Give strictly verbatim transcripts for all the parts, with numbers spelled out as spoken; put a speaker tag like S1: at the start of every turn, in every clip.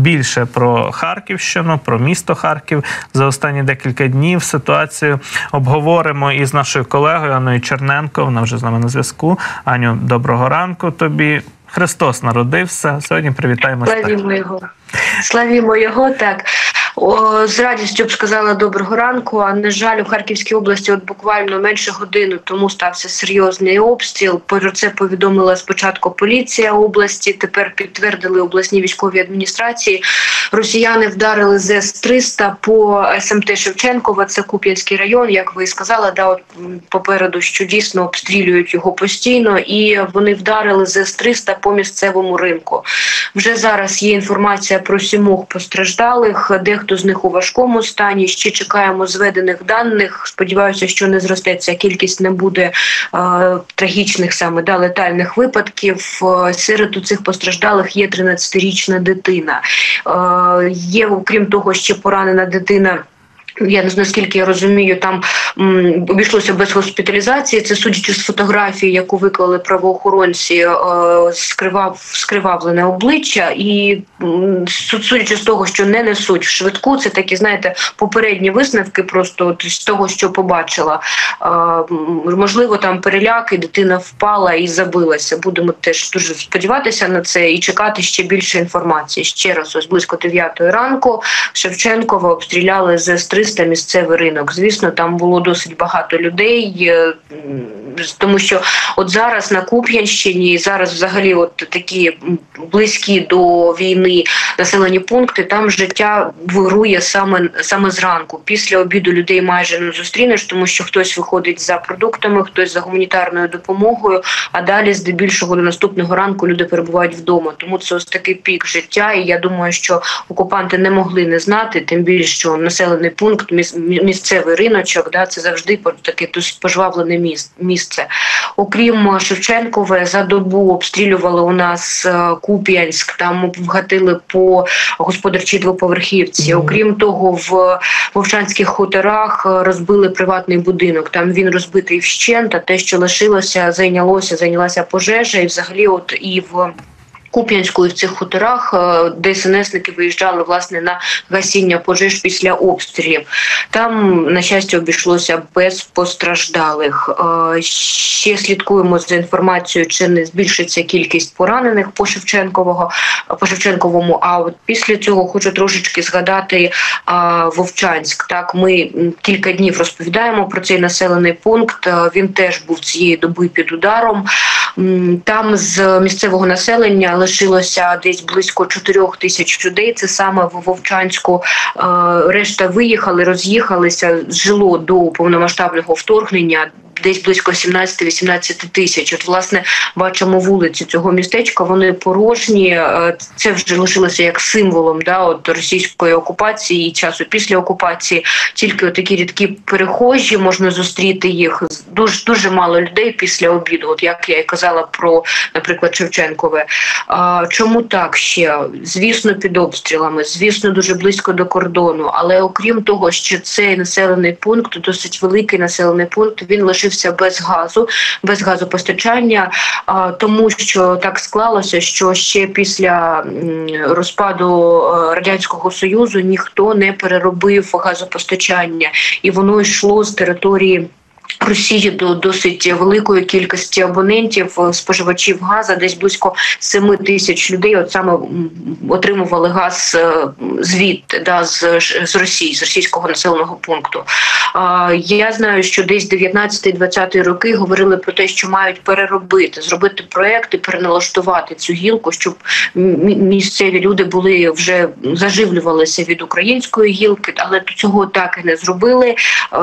S1: більше про Харківщину, про місто Харків за останні декілька днів. Ситуацію обговоримо із нашою колегою Анною Черненко, вона вже з нами на зв'язку. Аню, доброго ранку тобі. Христос народився. Сьогодні привітаємо.
S2: Славімо його. Славімо його, так. О, з радістю б сказала доброго ранку, а на жаль, у Харківській області от буквально менше години тому стався серйозний обстріл. Про це повідомила спочатку поліція області, тепер підтвердили обласні військові адміністрації. Росіяни вдарили з ес триста по ес ем те Шевченкова, це Куп'янський район, як ви і сказали, да, от попереду, що дійсно обстрілюють його постійно, і вони вдарили з ес триста по місцевому ринку. Вже зараз є інформація про сімох постраждалих, дехто з них у важкому стані, ще чекаємо зведених даних, сподіваюся, що не зростеться кількість, не буде е, трагічних саме да, летальних випадків. Серед цих постраждалих є тринадцятирічна дитина. Е, є, окрім того, ще поранена дитина. Я не знаю, наскільки я розумію, там м, обійшлося без госпіталізації. Це, судячи з фотографії, яку виклали правоохоронці, е, скривав, скривавлене обличчя. І м, судячи з того, що не несуть в швидку, це такі, знаєте, попередні висновки просто от, з того, що побачила. Е, можливо, там переляки, дитина впала і забилася. Будемо теж дуже сподіватися на це і чекати ще більше інформації. Ще раз, ось близько дев'ятої ранку Шевченкова обстріляли з ес триста місцевий ринок. Звісно, там було досить багато людей, тому що от зараз на Куп'янщині, зараз взагалі от такі близькі до війни населені пункти, там життя вирує саме, саме зранку. Після обіду людей майже не зустрінеш, тому що хтось виходить за продуктами, хтось за гуманітарною допомогою, а далі здебільшого до наступного ранку люди перебувають вдома. Тому це ось такий пік життя, і я думаю, що окупанти не могли не знати, тим більше, що населений пункт, місцевий риночок, да, це завжди таке пожвавлене місце. Окрім Шевченкове, за добу обстрілювали у нас Куп'янськ, там вгатили по господарчій двоповерхівці. Окрім того, в Вовчанських хуторах розбили приватний будинок. Там він розбитий вщент, а те, що лишилося, зайнялося, зайнялася пожежа, і взагалі от і в Куп'янську і в цих хуторах де ес ен есники виїжджали, власне, на гасіння пожеж після обстрілів. Там, на щастя, обійшлося без постраждалих. Ще слідкуємо за інформацією, чи не збільшиться кількість поранених по Шевченкового, по Шевченковому. А от після цього хочу трошечки згадати а, Вовчанськ. Так, ми кілька днів розповідаємо про цей населений пункт. Він теж був цієї доби під ударом. Там з місцевого населення лишилося десь близько чотирьох тисяч людей. Це саме в Вовчанську. Решта виїхали, роз'їхалися, жило до повномасштабного вторгнення десь близько сімнадцять-вісімнадцять тисяч. От, власне, бачимо вулиці цього містечка, вони порожні. Це вже лишилося як символом, да, от російської окупації і часу після окупації. Тільки такі рідкі перехожі, можна зустріти їх. Дуже, дуже мало людей після обіду, от як я і казала про, наприклад, Шевченкове. А, чому так ще? Звісно, під обстрілами, звісно, дуже близько до кордону, але окрім того, що цей населений пункт, досить великий населений пункт, він лишився без газу, без газопостачання, а, тому що так склалося, що ще після розпаду Радянського Союзу ніхто не переробив газопостачання, і воно йшло з території Росії до досить великої кількості абонентів, споживачів газу, десь близько семи тисяч людей от саме отримували газ звідти, да, з, з Росії, з російського населеного пункту. Я знаю, що десь дев'ятнадцятий-двадцятий роки говорили про те, що мають переробити, зробити проекти, переналаштувати цю гілку, щоб місцеві люди були вже заживлювалися від української гілки, але цього так і не зробили.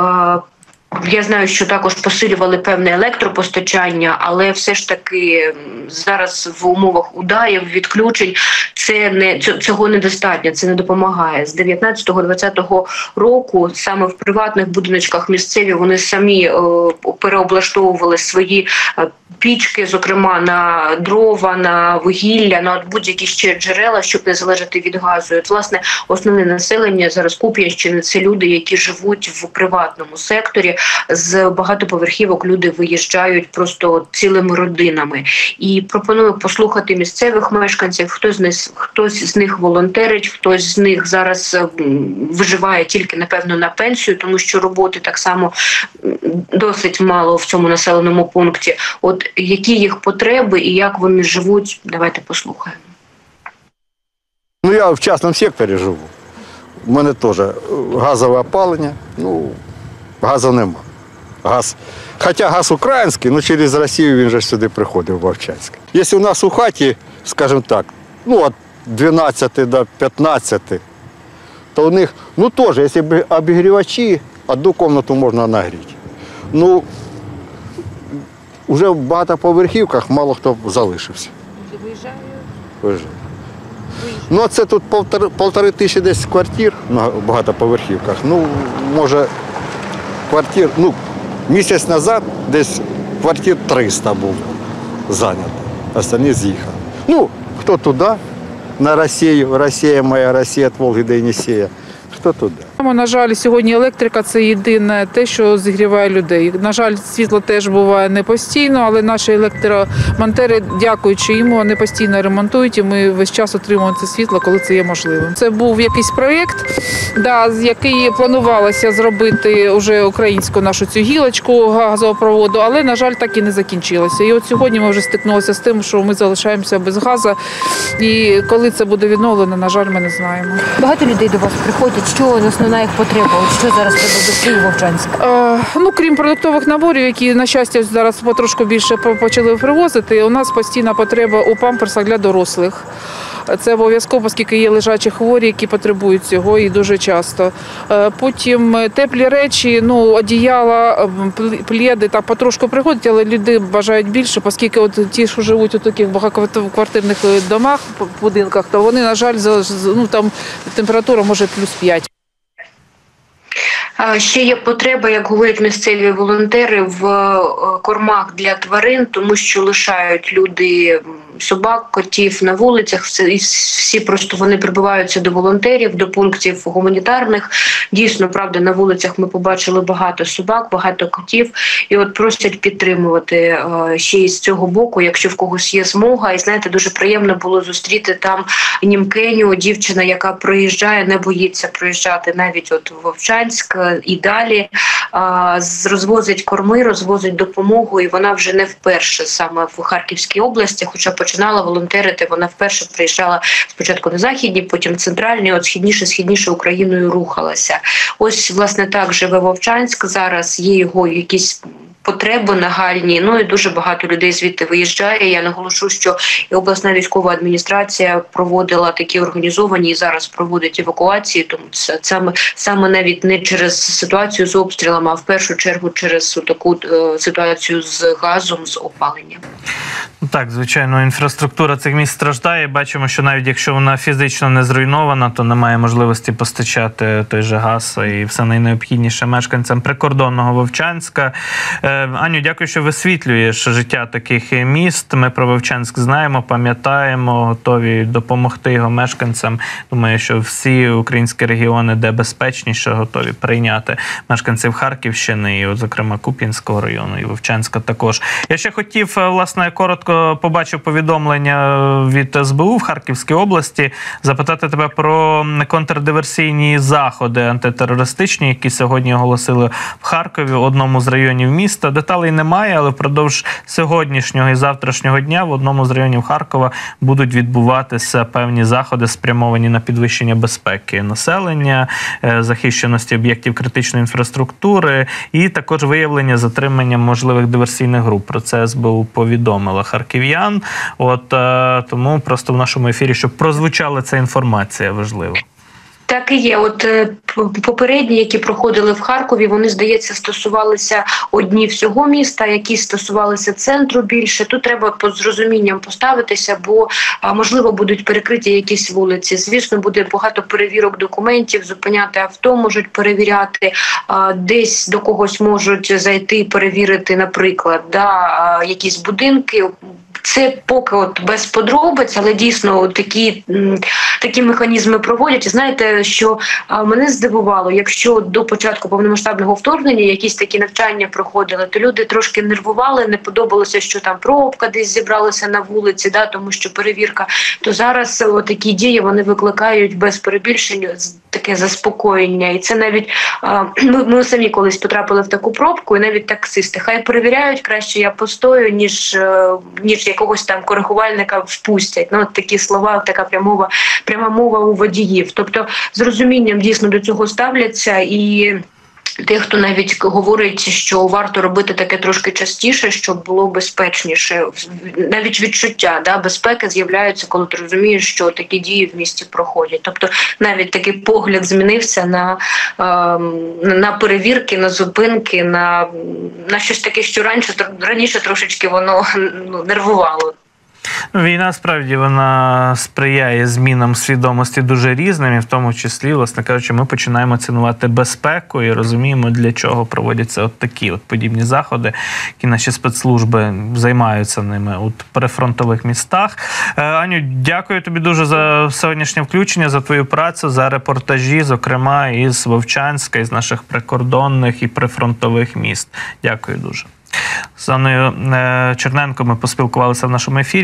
S2: Я знаю, що також посилювали певне електропостачання, але все ж таки зараз в умовах ударів, відключень це не цього недостатньо, це не допомагає. З дев'ятнадцятого-двадцятого року саме в приватних будиночках місцеві вони самі е, переоблаштовували свої е, пічки, зокрема на дрова, на вугілля, на будь-які ще джерела, щоб не залежати від газу. І, от, власне, основне населення зараз Куп'янщини – це люди, які живуть в приватному секторі. з багатоповерхівок люди виїжджають просто цілими родинами. І пропоную послухати місцевих мешканців, хтось з них, хтось з них волонтерить, хтось з них зараз виживає тільки, напевно, на пенсію, тому що роботи так само досить мало в цьому населеному пункті. От які їх потреби і як вони живуть, давайте послухаємо.
S3: Ну, я в частному секторі живу. У мене теж газове опалення, ну, газу нема. Газ. Хоча газ український, але через Росію він же сюди приходив, в Вовчанськ. Якщо у нас у хаті, скажімо так, ну, від дванадцяти до п'ятнадцяти, то у них, ну, теж, якщо обігрівачі, одну кімнату можна нагріти. Ну, вже в багатоповерхівках мало хто залишився.
S4: Виїжджають?
S3: Виїжджають. Ну, це тут полтори, полтори тисячі десь квартир на багатоповерхівках. Ну, може, квартир, ну, місяць назад десь квартир триста було зайнято, остальні з'їхали. Ну, хто туди, на Росію, Росія моя, Росія від Волги до Єнісея, хто туди.
S4: На жаль, сьогодні електрика – це єдине те, що зігріває людей. На жаль, світло теж буває не постійно, але наші електромонтери, дякуючи йому, вони постійно ремонтують, і ми весь час отримуємо це світло, коли це є можливим. Це був якийсь проєкт, да, з який планувалося зробити вже українську нашу цю гілочку газопроводу, але, на жаль, так і не закінчилося. І от сьогодні ми вже стикнулися з тим, що ми залишаємося без газу, і коли це буде відновлено, на жаль, ми не знаємо.
S5: Багато людей до вас приходять, що основна їх потреба? Що зараз треба до Києва, Вовчанськ?
S4: Е, ну, крім продуктових наборів, які, на щастя, зараз потрошку більше почали привозити, у нас постійна потреба у памперсах для дорослих. Це обов'язково, оскільки є лежачі хворі, які потребують цього і дуже часто. Потім теплі речі, ну, одіяла, пледи, так потрошку приходять, але люди бажають більше, оскільки от ті, що живуть у таких багатоквартирних домах, будинках, то вони, на жаль, ну, там температура може плюс п'ять.
S2: Ще є потреба, як говорять місцеві волонтери, в кормах для тварин, тому що лишають люди собак, котів на вулицях, і всі просто вони прибиваються до волонтерів, до пунктів гуманітарних. Дійсно, правда, на вулицях ми побачили багато собак, багато котів, і от просять підтримувати ще із цього боку, якщо в когось є змога. І знаєте, дуже приємно було зустріти там Німкеню, дівчина, яка проїжджає, не боїться проїжджати навіть от в Вовчанськ і далі, розвозить корми, розвозить допомогу, і вона вже не вперше саме в Харківській області, хоча починала волонтерити, вона вперше приїжджала спочатку на Західній, потім Центральній, от східніше-східніше Україною рухалася. Ось, власне, так живе Вовчанськ, зараз є його якісь потреби нагальні, ну і дуже багато людей звідти виїжджає. Я наголошу, що і обласна військова адміністрація проводила такі організовані і зараз проводить евакуації, тому це саме, саме навіть не через ситуацію з обстрілами, а в першу чергу через таку е, ситуацію з газом, з опаленням.
S1: Так, звичайно, інфраструктура цих міст страждає. Бачимо, що навіть якщо вона фізично не зруйнована, то немає можливості постачати той же газ і все найнеобхідніше мешканцям прикордонного Вовчанська. Аню, дякую, що висвітлюєш життя таких міст. Ми про Вовчанськ знаємо, пам'ятаємо, готові допомогти його мешканцям. Думаю, що всі українські регіони, де безпечніше, готові прийняти мешканців Харківщини, і, зокрема, Куп'янського району, і Вовчанська також. Я ще хотів, власне, коротко побачив повідомлення від ес бе у в Харківській області, запитати тебе про контрдиверсійні заходи антитерористичні, які сьогодні оголосили в Харкові, в одному з районів міста. Деталей немає, але впродовж сьогоднішнього і завтрашнього дня в одному з районів Харкова будуть відбуватися певні заходи, спрямовані на підвищення безпеки населення, захищеності об'єктів критичної інфраструктури і також виявлення затримання можливих диверсійних груп. Про це ес бе у повідомила харків'ян. От тому просто в нашому ефірі, щоб прозвучала ця інформація, важливо.
S2: Так і є. От попередні, які проходили в Харкові, вони, здається, стосувалися одні всього міста, які стосувалися центру більше. Тут треба з розумінням поставитися, бо, можливо, будуть перекриті якісь вулиці. Звісно, буде багато перевірок документів, зупиняти авто можуть перевіряти, десь до когось можуть зайти і перевірити, наприклад, да, якісь будинки, це поки от без подробиць, але дійсно такі, такі механізми проводять. І знаєте, що мене здивувало, якщо до початку повномасштабного вторгнення якісь такі навчання проходили, то люди трошки нервували, не подобалося, що там пробка десь зібралася на вулиці, да, тому що перевірка. То зараз такі дії вони викликають без перебільшення таке заспокоєння. І це навіть ми, ми самі колись потрапили в таку пробку, і навіть таксисти хай перевіряють, краще я постою, ніж ніж якогось там коригувальника впустять. Ну, от такі слова, така прямова, пряма мова у водіїв. Тобто з розумінням дійсно до цього ставляться, і тих, хто навіть говорить, що варто робити таке трошки частіше, щоб було безпечніше. Навіть відчуття да, безпеки з'являються, коли ти розумієш, що такі дії в місті проходять. Тобто навіть такий погляд змінився на, на перевірки, на зупинки, на, на щось таке, що раніше, раніше трошечки воно ну, нервувало.
S1: Війна, справді, вона сприяє змінам свідомості дуже різним, і в тому числі, власне кажучи, ми починаємо цінувати безпеку і розуміємо, для чого проводяться от такі от подібні заходи, які наші спецслужби займаються ними у прифронтових містах. Аню, дякую тобі дуже за сьогоднішнє включення, за твою працю, за репортажі, зокрема, із Вовчанська, із наших прикордонних і прифронтових міст. Дякую дуже. З Анною Черненко ми поспілкувалися в нашому ефірі.